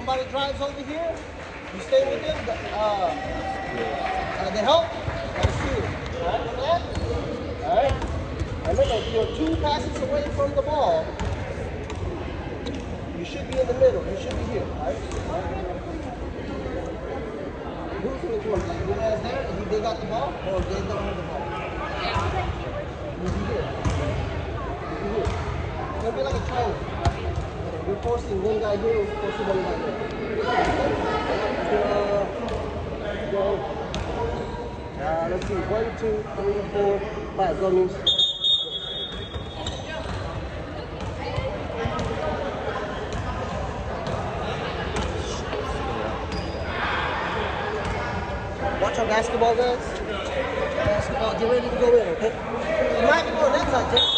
somebody drives over here, you stay with them. They help. Gotta see it. All right, remember that? All right. Remember, if you're 2 passes away from the ball, you should be in the middle. You should be here. All right. Who's in the corner? Like, who has there? If they got the ball, or they don't have the ball? Who's here? It's gonna be like a triangle. We're posting one guy here, we're posting one guy there. Let's see, 1, 2, 3, 4, 5. Go, Moose. Watch our basketball, guys. Basketball, get ready to go in, okay? You might be going that side, Jake.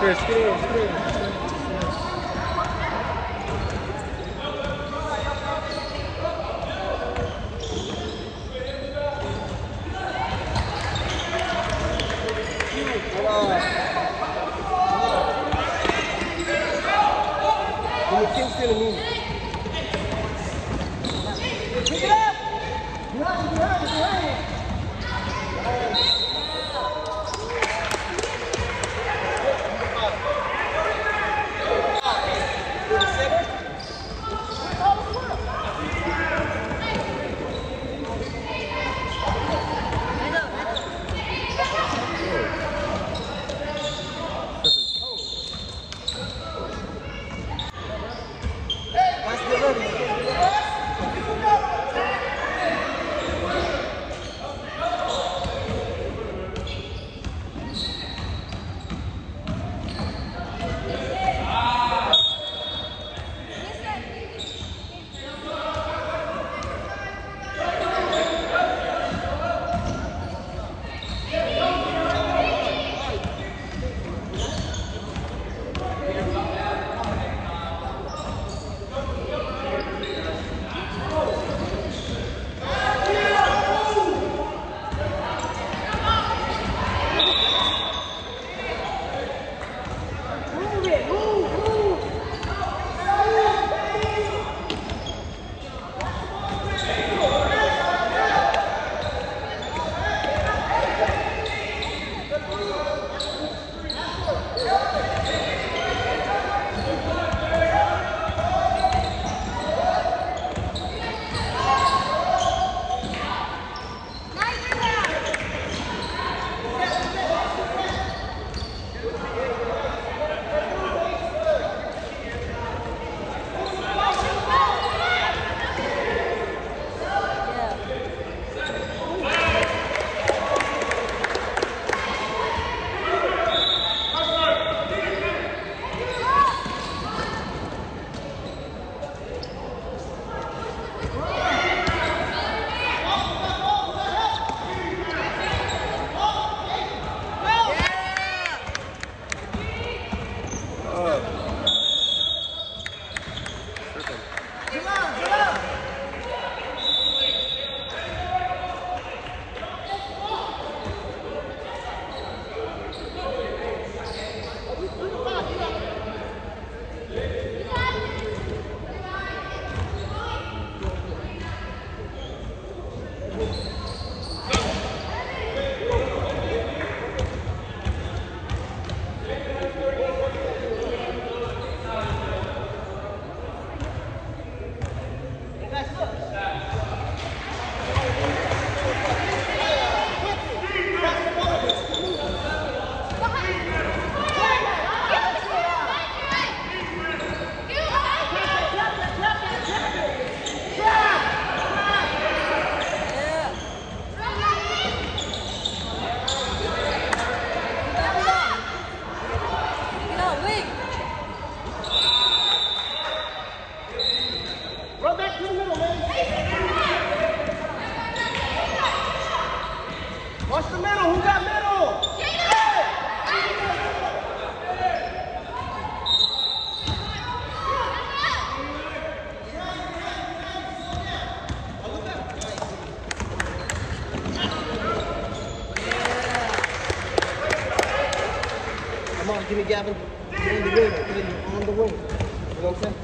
Kingston and me. Pick it up! Behind you. Watch the middle. Who got middle? Come on, give me Gavin. Get in the wing. Get in on the wing. You know what I'm saying?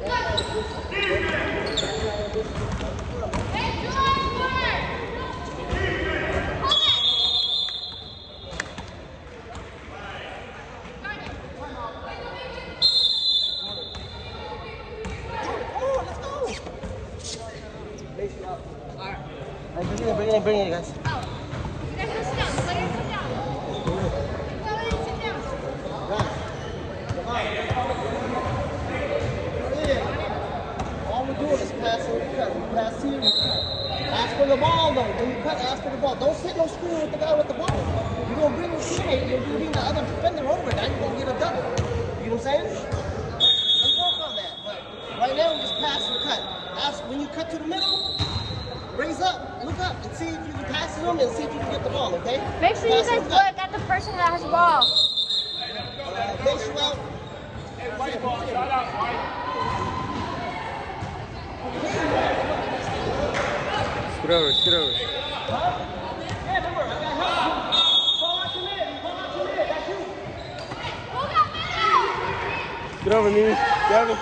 Bring it, guys. Oh, you guys gotta sit down. Let her sit down. Let her sit down. All we're doing is passing and cut. We pass here, we cut. Ask for the ball, though. When you cut, ask for the ball. Don't sit no screen with the guy with the ball. You're going to bring your teammate, you're going to bring the other defender over, now you're going to get a double. You know what I'm saying? Let's work on that. But right now, we just pass and cut. Ask when you cut to the middle, raise up, look up, and see if you can pass it them and see if you can get the ball, okay? Make sure you guys look at the person that has the ball. Make White ball. Shout out, White. Scoot over, scoot over. Scoot over, Mimi. Gavin.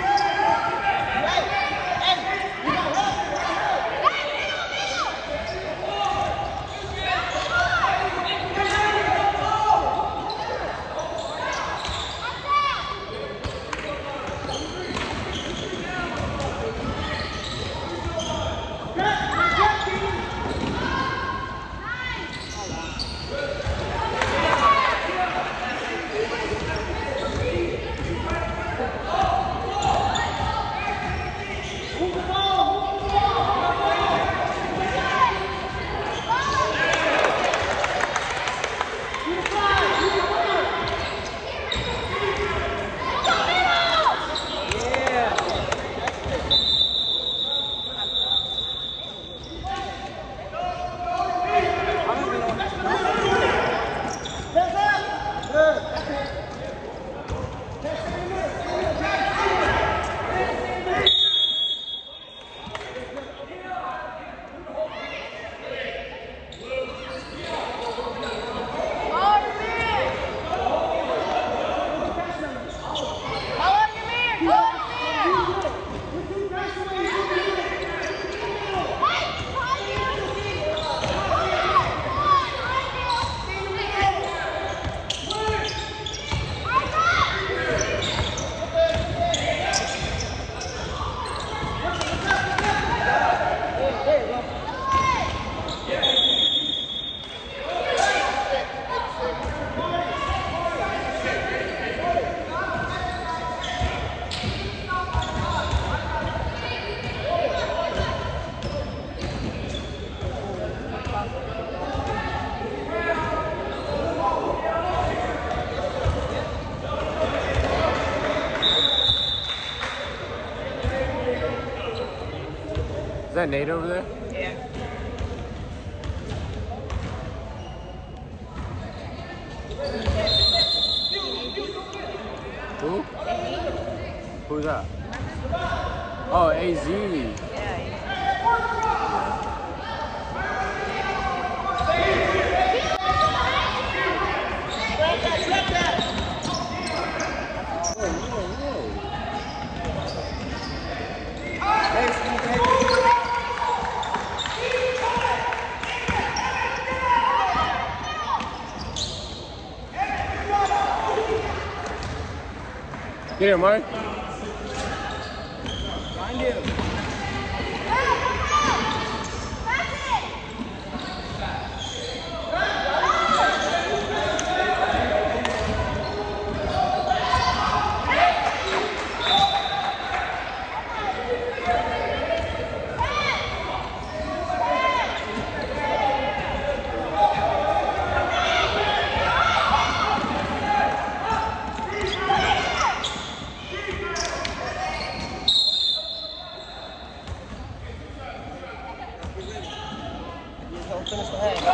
Is that Nate over there? Yeah. Who? Who's that? Oh, AZ. Get here, Mark. Find him. Don't finish the head.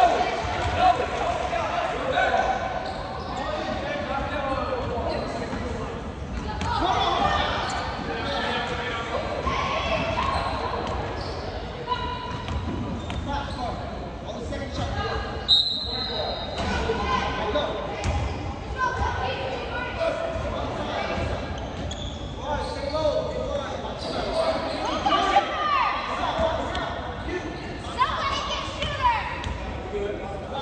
Somebody get shooter!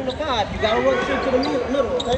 from the 5. You gotta run straight to the middle, okay?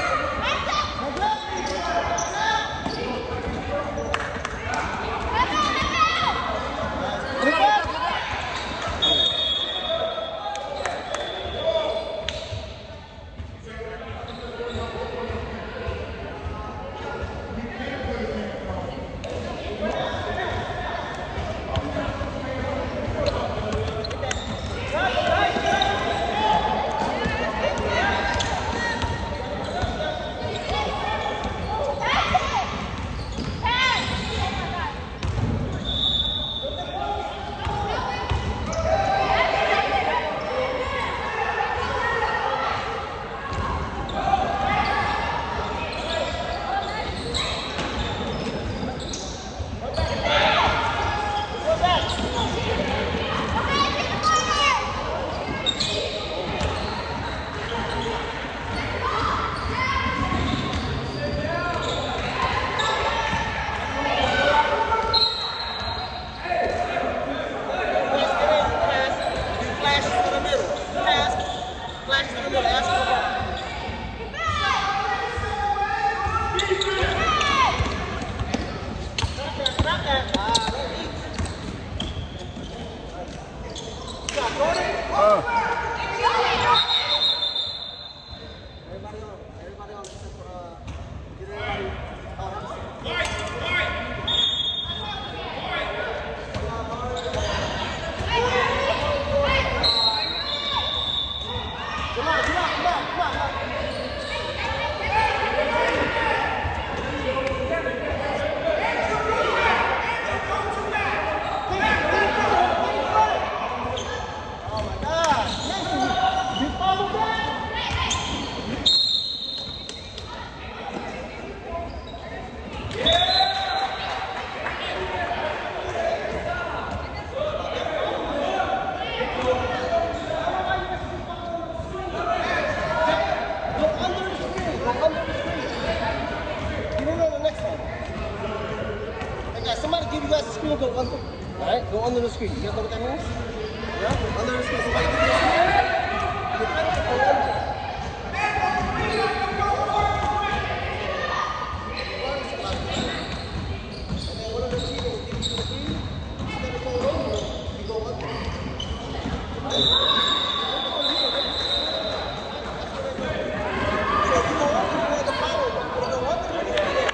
Alright, go under the screen. You guys know what that means? Yeah? Go under the screen. Somebody give you a screen. Go under. And then one of the teams will give you the screen. Instead of going over, you go under. So you go over where the power is. You go under when it's there.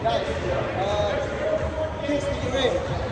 Guys, kids, get ready.